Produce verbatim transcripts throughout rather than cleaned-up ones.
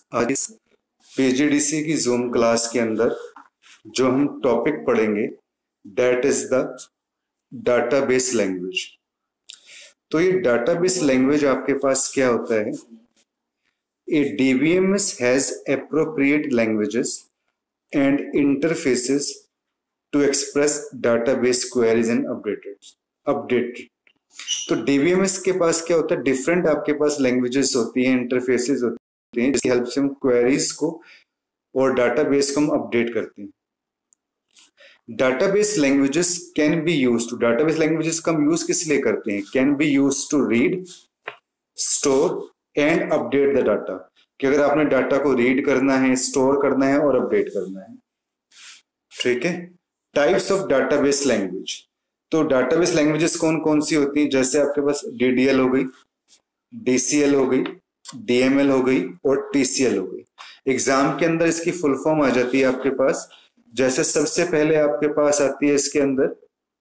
आज इस पीजीडीसी की जूम क्लास के अंदर जो हम टॉपिक पढ़ेंगे that is the database language. तो ये डाटाबेस लैंग्वेज आपके पास क्या होता है? A DBMS has appropriate languages and interfaces to express database queries and updated updated तो डीबीएमएस के पास क्या होता है? डिफरेंट आपके पास लैंग्वेजेस होती हैं, इंटरफेसेस होती हैं जिसकी हेल्प से हम क्वेरीज को और डाटाबेस को हम अपडेट करते हैं। Database languages can be used to database languages का हम यूज किस लिए करते हैं? Can be used to read, store and update the data. कि अगर आपने डाटा को रीड करना है, स्टोर करना है और अपडेट करना है। ठीक है। टाइप्स ऑफ डाटाबेस लैंग्वेज, तो डाटाबेस लैंग्वेजेस कौन कौन सी होती हैं? जैसे आपके पास डीडीएल हो गई, डीसीएल हो गई, डीएमएल हो गई और टीसीएल हो गई। एग्जाम के अंदर इसकी फुल फॉर्म आ जाती है आपके पास। जैसे सबसे पहले आपके पास आती है इसके अंदर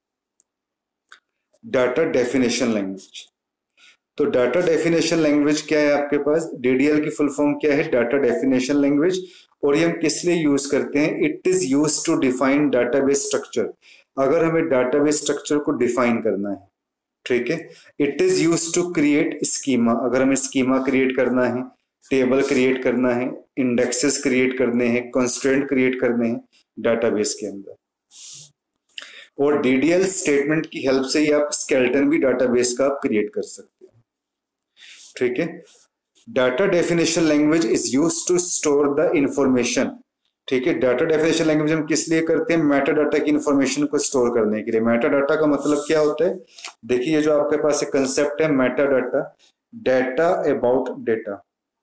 डाटा डेफिनेशन लैंग्वेज। तो डाटा डेफिनेशन लैंग्वेज क्या है आपके पास? डीडीएल की फुल फॉर्म क्या है? Data definition language. और ये हम किस लिए यूज करते हैं? It is use to define database structure. अगर हमें डाटाबेस स्ट्रक्चर को डिफाइन करना है, ठीक है। It is use to create schema. अगर हमें स्कीमा क्रिएट करना है, टेबल क्रिएट करना है, इंडेक्सेस क्रिएट करने हैं, कंस्ट्रेंट क्रिएट करने हैं डाटाबेस के अंदर। और डीडीएल स्टेटमेंट की हेल्प से ही आप स्केलेटन भी डाटाबेस का आप क्रिएट कर सकते हैं। ठीक है। Data definition language is use to store the information. ठीक है। डाटा डेफिनेशन लैंग्वेज हम किस लिए करते हैं? मेटा डाटा की इंफॉर्मेशन को स्टोर करने के लिए। मेटा डाटा का मतलब क्या होता है? देखिए, ये जो आपके पास एक कंसेप्ट है meta data, data about data,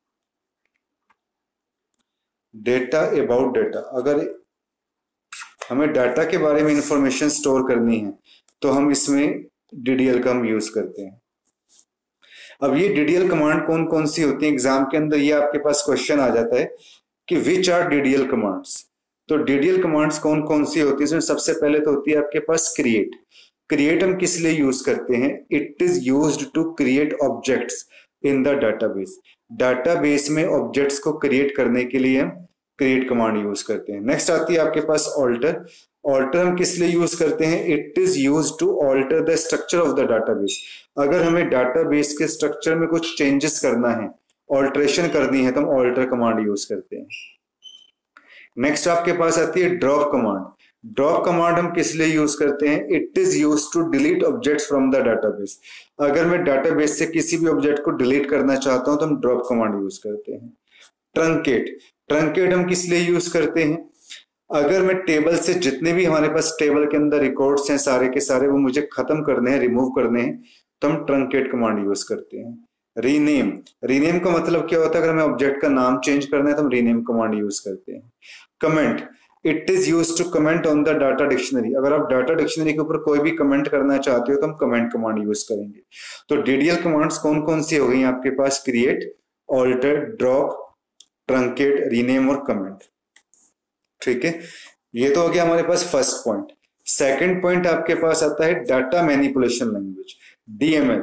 data about data. अगर हमें डाटा के बारे में इंफॉर्मेशन स्टोर करनी है तो हम इसमें डीडीएल का हम यूज करते हैं। अब ये डीडीएल कमांड कौन कौन सी होती है? एग्जाम के अंदर ये आपके पास क्वेश्चन आ जाता है कि विच आर डीडीएल कमांड्स। तो डीडीएल कमांड्स कौन कौन सी होती है? इसमें सबसे पहले तो होती है आपके पास क्रिएट। क्रिएट हम किस लिए यूज करते हैं? It is used to create objects in the database. Database में ऑब्जेक्ट्स को क्रिएट करने के लिए हम क्रिएट कमांड यूज करते हैं। नेक्स्ट आती है आपके पास ऑल्टर। ऑल्टर हम किस लिए यूज करते हैं? It is use to alter the structure of the database. अगर हमें डाटाबेस के स्ट्रक्चर में कुछ चेंजेस करना है, ऑल्ट्रेशन करनी है, तो हम ऑल्टर कमांड यूज करते हैं। नेक्स्ट आपके पास आती है ड्रॉप कमांड। ड्रॉप कमांड हम किस लिए यूज करते हैं? It is use to delete objects from the database. अगर मैं डाटाबेस से किसी भी ऑब्जेक्ट को डिलीट करना चाहता हूं तो हम ड्रॉप कमांड यूज करते हैं। ट्रंकेट, ट्रंकेट हम किस लिए यूज करते हैं? अगर मैं टेबल से जितने भी हमारे पास टेबल के अंदर रिकॉर्ड्स हैं सारे के सारे वो मुझे खत्म करने हैं, रिमूव करने हैं, तो हम ट्रंकेट कमांड यूज करते हैं। रीनेम, रीनेम का मतलब क्या होता है? अगर हमें ऑब्जेक्ट का नाम चेंज करना है तो हम रीनेम कमांड यूज करते हैं। Comment, it is use to comment on the data dictionary. अगर आप डाटा डिक्शनरी के ऊपर कोई भी कमेंट करना चाहते हो तो हम कमेंट कमांड यूज करेंगे। तो डीडीएल कमांड्स कौन कौन सी हो गई आपके पास? Create, alter, drop, truncate, rename और कमेंट। ठीक है। ये तो हो गया हमारे पास फर्स्ट पॉइंट। सेकंड पॉइंट आपके पास आता है data manipulation language, DML.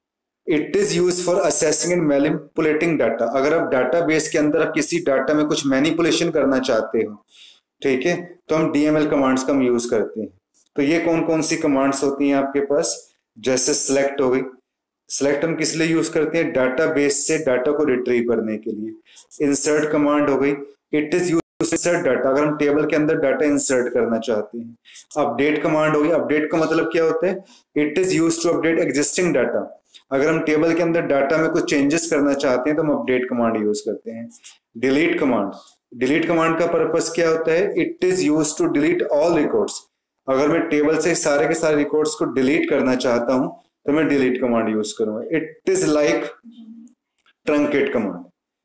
It is use for assessing and manipulating data. अगर आप डाटाबेस के अंदर आप किसी डाटा में कुछ मैनिपुलेशन करना चाहते हो, ठीक है, तो हम डीएमएल कमांड्स का हम यूज करते हैं। तो ये कौन कौन सी कमांड्स होती हैं आपके पास? जैसे सिलेक्ट हो गई। सिलेक्ट हम किस लिए यूज करते हैं? डाटाबेस से डाटा को रिट्रीव करने के लिए। इंसर्ट कमांड हो गई। It is use insert data, अगर हम टेबल के अंदर डाटा इंसर्ट करना चाहते हैं। अपडेट कमांड होगी। अपडेट का मतलब क्या होता है? It is use to update existing data. अगर हम टेबल के अंदर डाटा में कुछ चेंजेस करना चाहते हैं तो हम अपडेट कमांड यूज करते हैं। डिलीट कमांड, डिलीट कमांड का पर्पस क्या होता है? It is use to delete all records. अगर मैं टेबल से सारे के सारे रिकॉर्ड्स को डिलीट करना चाहता हूं तो मैं डिलीट कमांड यूज करूंगा। It is like truncate command,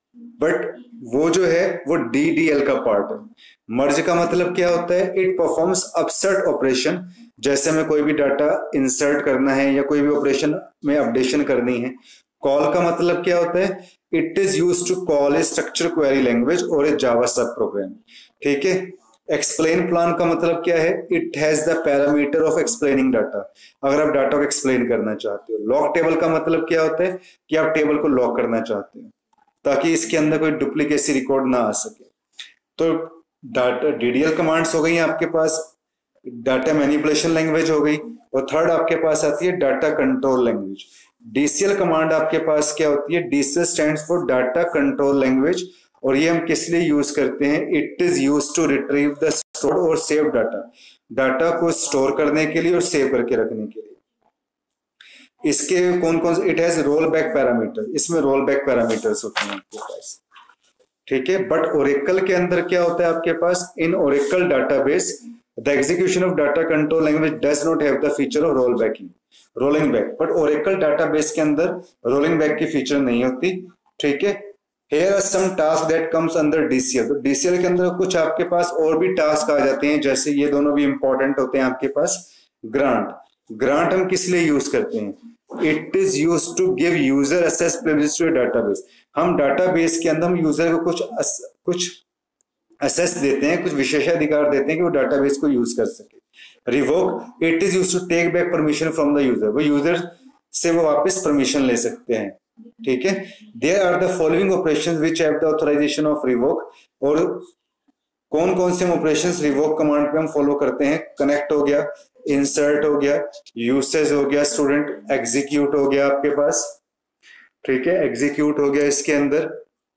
but वो जो है वो डीडीएल का पार्ट है। मर्ज का मतलब क्या होता है? It performs upsert operation. जैसे हमें कोई भी डाटा इंसर्ट करना है या कोई भी ऑपरेशन में अपडेशन करनी है। कॉल का मतलब क्या होता है? It is use to call a structure query language और ए जावा सब प्रोग्राम। ठीक है। एक्सप्लेन प्लान का मतलब क्या है? It has the parameter of explaining data. अगर आप डाटा को एक्सप्लेन करना चाहते हो। लॉक टेबल का मतलब क्या होता है? कि आप टेबल को लॉक करना चाहते हैं। ताकि इसके अंदर कोई डुप्लीकेसी रिकॉर्ड ना आ सके। तो डाटा डीडीएल कमांड्स हो गई आपके पास, डाटा मैनिपुलेशन लैंग्वेज हो गई, और थर्ड आपके पास आती है data control language. DCL command आपके पास क्या होती है? DCL stands for data control language, और ये हम किस लिए यूज करते हैं? It is used to retrieve the stored और सेव डाटा, डाटा को स्टोर करने के लिए और सेव करके रखने के लिए। इसके कौन कौन से? It has roll back parameter, इसमें रोल बैक पैरामीटर्स होते हैं आपके पास, ठीक है। बट ओरेकल के अंदर क्या होता है आपके पास? In Oracle database the execution of data control language does not have the feature of roll backing, rolling back. But Oracle database के अंदर रोलिंग बैक की फीचर नहीं होती, ठीक है। Here are some tasks that comes under D C L। तो D C L के अंदर कुछ आपके पास और भी टास्क आ जाते हैं, जैसे ये दोनों भी इंपॉर्टेंट होते हैं आपके पास। ग्रांट, ग्रांट हम किस लिए यूज करते हैं? It is use to give user access privilege to database. हम डाटाबेस के अंदर हम यूजर को कुछ अस, कुछ एक्सेस देते हैं, कुछ विशेषाधिकार देते हैं कि वो डाटाबेस को यूज कर सके। Revoke, it is use to take back permission from the user, वो यूजर से वो वापस परमिशन ले सकते हैं, ठीक है। There are the following operations which have the authorization of revoke, और कौन कौन से ऑपरेशंस रिवोक कमांड पे हम फॉलो करते हैं? कनेक्ट हो गया, इंसर्ट हो गया, यूसेज हो गया, स्टूडेंट एग्जीक्यूट हो गया आपके पास, ठीक है, एग्जीक्यूट हो गया इसके अंदर,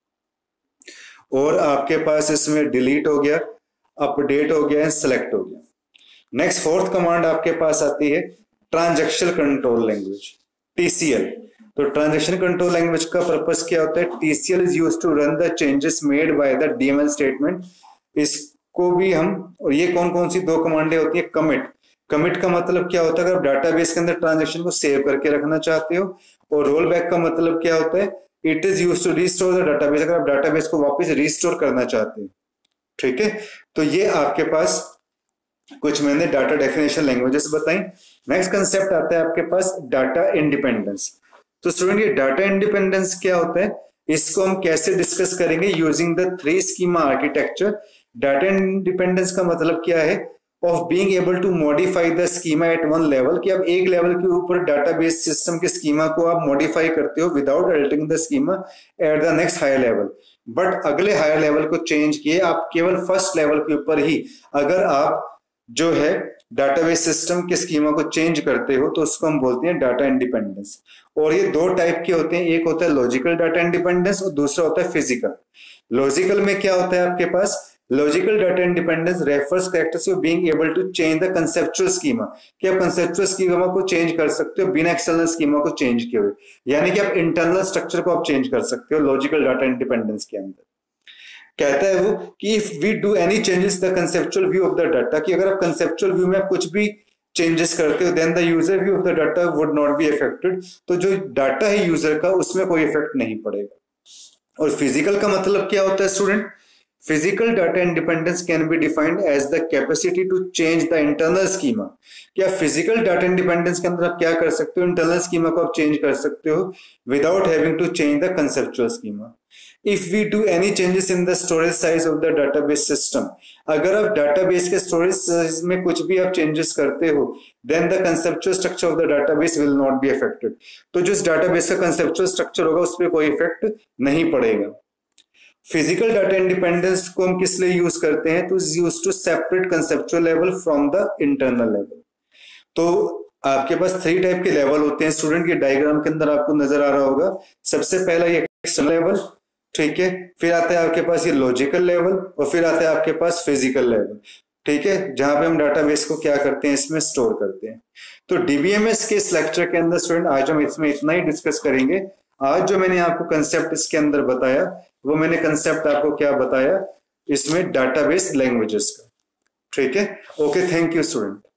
और आपके पास इसमें डिलीट हो गया, अपडेट हो गया, सेलेक्ट हो गया। नेक्स्ट फोर्थ कमांड आपके पास आती है ट्रांजैक्शन कंट्रोल लैंग्वेज, टीसीएल। तो ट्रांजैक्शन कंट्रोल लैंग्वेज का पर्पस क्या होता है? TCL is used to run the changes made by the DML statement. इसको भी हम, और ये कौन कौन सी दो कमांडें होती है? कमिट, कमिट का मतलब क्या होता है? अगर आप डाटाबेस के अंदर ट्रांजैक्शन को सेव करके रखना चाहते हो, और रोल बैक का मतलब क्या होता है? It is used to restore the database, अगर आप डाटाबेस को वापस रिस्टोर करना चाहते हो, ठीक है। तो ये आपके पास कुछ मैंने डाटा डेफिनेशन लैंग्वेजेस बताई। नेक्स्ट कंसेप्ट आता है आपके पास डाटा इंडिपेंडेंस। तो स्टूडेंट ये डाटा इंडिपेंडेंस क्या होता है? इसको हम कैसे डिस्कस करेंगे? Using the three schema architecture. Data independence का मतलब क्या है? Of being able to modify the schema at one level, कि आप एक लेवल के ऊपर डाटाबेस सिस्टम के स्कीमा को आप मॉडिफाई करते हो without altering the schema at the next higher level. But अगले हायर लेवल को चेंज किए आप केवल फर्स्ट लेवल के ऊपर ही अगर आप जो है डाटाबेस सिस्टम के स्कीमा को चेंज करते हो, तो उसको हम बोलते हैं डाटा इंडिपेंडेंस। और ये दो टाइप के होते हैं, एक होता है लॉजिकल डाटा इंडिपेंडेंस और दूसरा होता है फिजिकल। लॉजिकल में क्या होता है आपके पास? Logical data independence refers characters of being able to change the conceptual schema, कि आप कंसेप्चुअल स्कीमा को चेंज कर सकते हो बिना एक्सटर्नल स्कीमा को चेंज किए हुए, यानी कि आप इंटरनल स्ट्रक्चर को आप चेंज कर सकते हो लॉजिकल डाटा इंडिपेंडेंस के अंदर। कहता है वो कि if we do any changes the conceptual view of the data, कि अगर आप कंसेप्चुअल व्यू में आप कुछ भी चेंजेस करते हो then the user view of the data would not be affected, तो जो डाटा है यूजर का उसमें कोई इफेक्ट नहीं पड़ेगा। और फिजिकल का मतलब क्या होता है student? Physical data independence can be defined as the capacity to change the internal schema. क्या फिजिकल डाटा इंडिपेंडेंस के अंदर आप क्या कर सकते हो? इंटरनल स्कीमा को आप चेंज कर सकते हो without having to change the conceptual schema. If we do any changes in the storage size of the database system, अगर आप database के storage size में कुछ भी आप changes करते हो, then the conceptual structure of the database will not be affected। तो जिस database का conceptual structure होगा उस पर कोई effect नहीं पड़ेगा। Physical data independence को हम किस लिए use करते हैं? तो use to separate conceptual level from the internal level। तो आपके पास थ्री टाइप के लेवल होते हैं स्टूडेंट, के डायग्राम के अंदर आपको नजर आ रहा होगा। सबसे पहला ये एक्सटर्नल लेवल, ठीक है, फिर आता है आपके पास ये लॉजिकल लेवल, और फिर आता है आपके पास फिजिकल लेवल, ठीक है, जहां पे हम डाटाबेस को क्या करते हैं? इसमें स्टोर करते हैं। तो डीबीएमएस के इस लेक्चर के अंदर स्टूडेंट आज हम इसमें इतना ही डिस्कस करेंगे। आज जो मैंने आपको कंसेप्ट इसके अंदर बताया, वो मैंने कंसेप्ट आपको क्या बताया इसमें? डाटाबेस लैंग्वेजेस का, ठीक है। Okay, thank you student.